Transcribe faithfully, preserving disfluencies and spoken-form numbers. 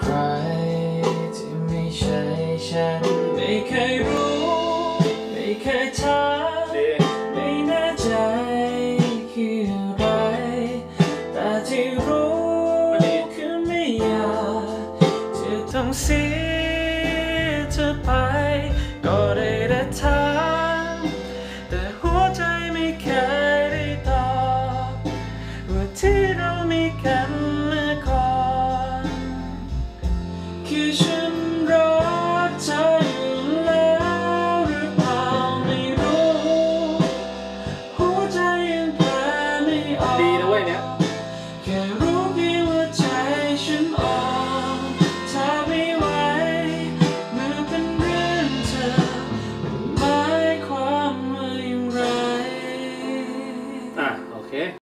ใครที่ไม่ใช่ฉันไม่เคยรู้ไม่เคยถามไม่แน่ใจคืออะไรแต่ที่รู้คือไม่อยากจะต้องเสียเธอไปก็ได้แต่ถามแต่หัวใจไม่เคยได้ตอบว่าที่เรามีกัน